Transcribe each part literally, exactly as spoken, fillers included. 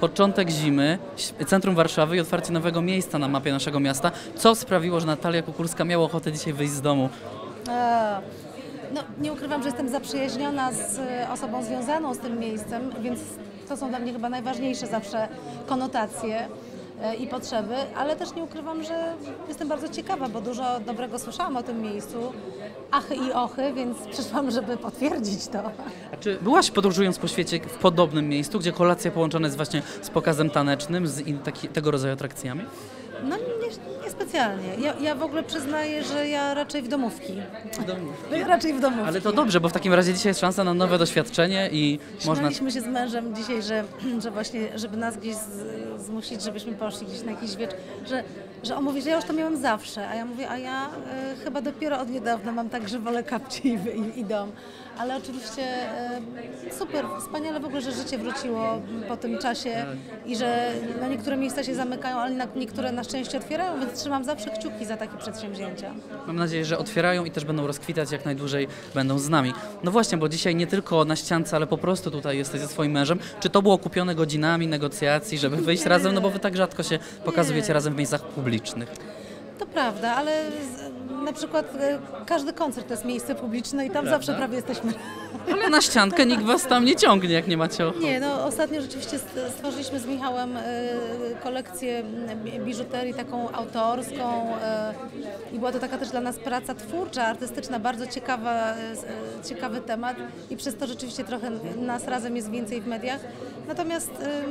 początek zimy, centrum Warszawy i otwarcie nowego miejsca na mapie naszego miasta. Co sprawiło, że Natalia Kukulska miała ochotę dzisiaj wyjść z domu? Eee, no, nie ukrywam, że jestem zaprzyjaźniona z osobą związaną z tym miejscem, więc to są dla mnie chyba najważniejsze zawsze konotacje i potrzeby, ale też nie ukrywam, że jestem bardzo ciekawa, bo dużo dobrego słyszałam o tym miejscu, achy i ochy, więc przyszłam, żeby potwierdzić to. A czy byłaś podróżując po świecie w podobnym miejscu, gdzie kolacja połączona jest właśnie z pokazem tanecznym, z in, taki, tego rodzaju atrakcjami? No nie, niespecjalnie. Ja, ja w ogóle przyznaję, że ja raczej w domówki. Domówki. Ja raczej w domówki. Ale to dobrze, bo w takim razie dzisiaj jest szansa na nowe doświadczenie i można... Śmialiśmy się z mężem dzisiaj, że, że właśnie, żeby nas gdzieś z, zmusić, żebyśmy poszli gdzieś na jakiś wieczór, że, że on mówi, że ja już to miałam zawsze, a ja mówię, a ja y, chyba dopiero od niedawna mam tak, że wolę kapcie i, i, i dom. Ale oczywiście y, super, wspaniale w ogóle, że życie wróciło po tym czasie i że no, niektóre miejsca się zamykają, ale na, niektóre na szczęście otwierają, więc trzymam zawsze kciuki za takie przedsięwzięcia. Mam nadzieję, że otwierają i też będą rozkwitać, jak najdłużej będą z nami. No właśnie, bo dzisiaj nie tylko na ściance, ale po prostu tutaj jesteś ze swoim mężem. Czy to było kupione godzinami negocjacji, żeby wyjść razem? No bo wy tak rzadko się pokazujecie nie. razem w miejscach publicznych. To prawda, ale z, na przykład e, każdy koncert to jest miejsce publiczne i tam prawda? Zawsze prawie jesteśmy. Ale na ściankę nikt was tam nie ciągnie, jak nie macie ochoty. Nie, no ostatnio rzeczywiście stworzyliśmy z Michałem e, kolekcję biżuterii taką autorską e, i była to taka też dla nas praca twórcza, artystyczna, bardzo ciekawa, e, ciekawy temat i przez to rzeczywiście trochę nas razem jest więcej w mediach. Natomiast e,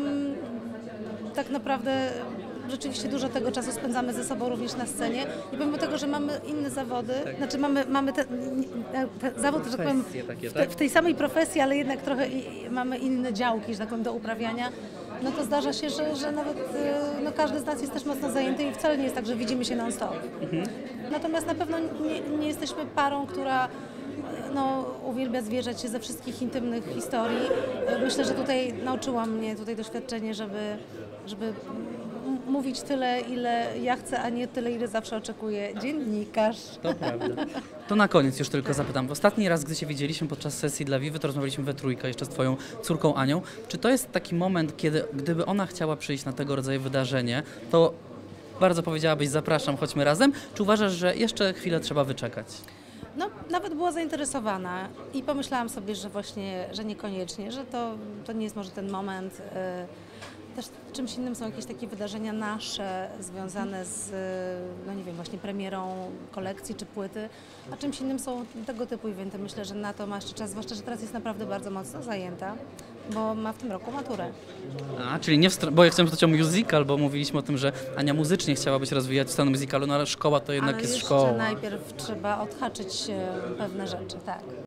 tak naprawdę rzeczywiście dużo tego czasu spędzamy ze sobą również na scenie i pomimo tego, że mamy inne zawody, tak. znaczy mamy, mamy ten, ten zawód, że tak powiem, w, te, w tej samej profesji, ale jednak trochę i, mamy inne działki, że tak powiem, do uprawiania, no to zdarza się, że, że nawet no, każdy z nas jest też mocno zajęty i wcale nie jest tak, że widzimy się non-stop. Mhm. Natomiast na pewno nie, nie jesteśmy parą, która no, uwielbia zwierzać się ze wszystkich intymnych historii. Myślę, że tutaj nauczyła mnie tutaj doświadczenie, żeby, żeby mówić tyle, ile ja chcę, a nie tyle, ile zawsze oczekuje dziennikarz. To prawda. To na koniec już tylko zapytam. Ostatni raz, gdy się widzieliśmy podczas sesji dla Vivy, to rozmawialiśmy we trójkę jeszcze z twoją córką Anią. Czy to jest taki moment, kiedy gdyby ona chciała przyjść na tego rodzaju wydarzenie, to bardzo powiedziałabyś, zapraszam, chodźmy razem? Czy uważasz, że jeszcze chwilę trzeba wyczekać? No, nawet była zainteresowana i pomyślałam sobie, że właśnie, że niekoniecznie, że to, to nie jest może ten moment. Też czymś innym są jakieś takie wydarzenia nasze, związane z, no nie wiem, właśnie premierą kolekcji czy płyty, a czymś innym są tego typu eventy. Myślę, że na to ma jeszcze czas, zwłaszcza, że teraz jest naprawdę bardzo mocno zajęta, bo ma w tym roku maturę. A, czyli nie w str- bo ja chciałem zapytać o musical, bo mówiliśmy o tym, że Ania muzycznie chciałabyś rozwijać scenę musicalu, no ale szkoła to jednak ale jest jeszcze szkoła. najpierw trzeba odhaczyć pewne rzeczy, tak.